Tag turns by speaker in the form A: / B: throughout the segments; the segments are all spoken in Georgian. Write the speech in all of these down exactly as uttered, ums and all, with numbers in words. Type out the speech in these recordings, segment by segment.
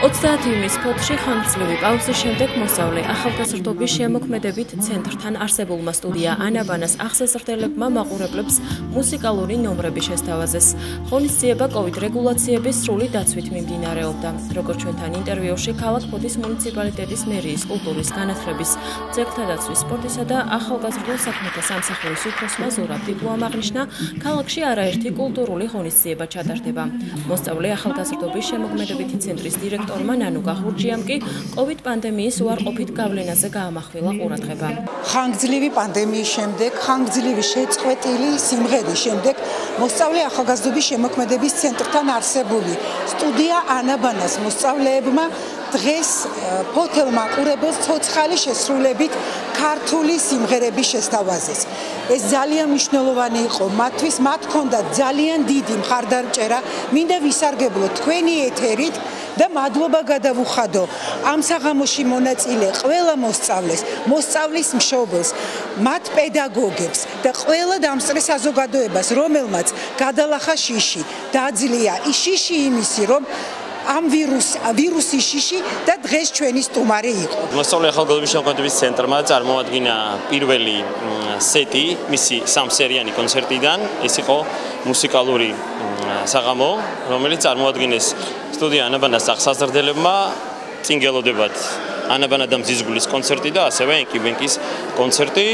A: ოცდაათი ივნის ფოთში ხანგრძლივი პაუზის შემდეგ მოსწავლე ახალგაზრდობის შემოქმედებით ცენტრთან არსებულმა სტუდია ანაბანას აღსაზრდელებმა მაყურებლებს მუსიკალური ნომრები შესთავაზეს. ღონისძიება კოვიდ რეგულაციების სრული დაცვით მიმდინარეობდა. Როგორც ჩვენთან ინტერვიუში ქალაქ ფოთის მუნიციპალიტეტის მერიის კულტურის განათლების, ძეგლთა დაცვის, სპორტისა და ახალგაზრდულ საქმეთა სამსახურის უფროსმა ზურაბ ტიტუამ აღნიშნა, ქალაქში არაერთი კულტურული ღონისძიება ჩატარდება. მოსწავლე ახალგაზრდობის შემოქმედებითი ცენტრის დირექტორმა ნანუკა ხურჯიამ კი კოვიდ პანდემიის უარყოფით გავლენაზე გაამახვილა ყურადღება.
B: ხანგრძლივი პანდემიის შემდეგ, ხანგრძლივი შეწყვეტილი სიმღერის შემდეგ მოსწავლე ახალგაზრდობის შემოქმედების ცენტრთან არსებული სტუდია ანაბანას მოსწავლეებმა დღეს ფოთელ მაყურებელს ცოცხალი შესრულებით ქართული სიმღერების შესთავაზეს. ეს ძალიან მნიშვნელოვანი იყო მათთვის, მათ ჰქონდათ ძალიან დიდი მხარდამჭერა. მინდა ვისარგებლო თქვენი ეთერით და მადლობა გადავუხადო ამ საღამოში მონაწილე ყველა მოსწავლეს, მოსწავლის მშობელს, მათ პედაგოგებს და ყველა დამსწრე საზოგადოებას, რომელმაც გადალახა შიში, დაძლია ის შიში იმისი, რომ ამ ვირუს ვირუსის შიში და დღეს ჩვენი სტუმარი იყო.
C: მოსწავლე ახალგაზრდობის შემოქმედების ცენტრმა წარმოადგინა პირველი სეტი მისი სამსერიანი კონცერტიდან. ეს იყო მუსიკალური საღამო, რომელიც წარმოადგენს სტუდია ანაბანას აღსაზრდელებმა. წინ გელოდებათ ანაბანა და მზისგულის კონცერტი და ასევე ენკიბენკის კონცერტი.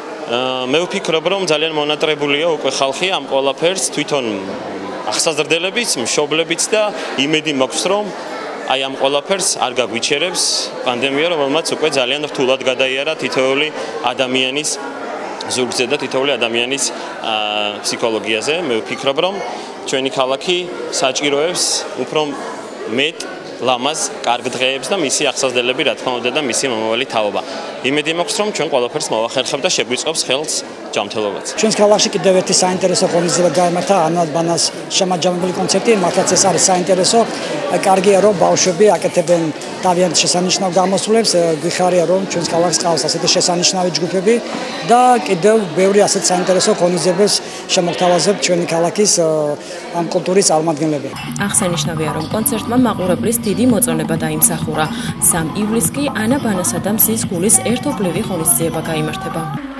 C: მე ვფიქრობ, რომ ძალიან მონატრებულია უკვე ხალხი ამ ყველაფერს, თვითონ აღსაზრდელებიც, მშობლებიც და იმედი მაქვს, რომ აი ამ ყველაფერს არ გაგვიჩერებს პანდემია, რომელმაც უკვე ძალიან რთულად გადაიარა თითოეული ადამიანის ზურგზე და თითოეული ადამიანის ფსიქოლოგიაზე. მე ვფიქრობ, რომ ჩვენი ქალაქი საჭიროებს უფრო მეტ ლამაზ, კარგ დღეებს და მისი აღსაზრდელები, რა თქმა უნდა, და მისი მომავალი თაობა. იმედი მაქვს, რომ ჩვენ ყველაფერს მოვახერხებ და შეგვიწყობს ხელს ჯანმრთელობაც.
D: ჩვენს ქალაქში კიდევ ერთი საინტერესო ღონისძიება გაიმართა ანაბანას შემაჯამებელი კონცერტი, მართლაც ეს არის საინტერესო. კარგია, რომ ბავშვები აკეთებენ თავიანთ შესანიშნავ გამოსვლებს, გვიხარია, რომ ჩვენს ქალაქს ყავს ასეთი შესანიშნავი ჯგუფები და კიდევ ბევრი ასეთ საინტერესო ღონისძიებებს შემოგთავაზებთ ჩვენი ქალაქის ამ კულტურის წარმომადგენლები.
A: აღსანიშნავია, რომ კონცერტმა მაყურებლის დიდი მოწონება დაიმსახურა. სამი ივლისს კი ანაბანასა და მზისგულის ერთობლივი ღონისძიება გაიმართება.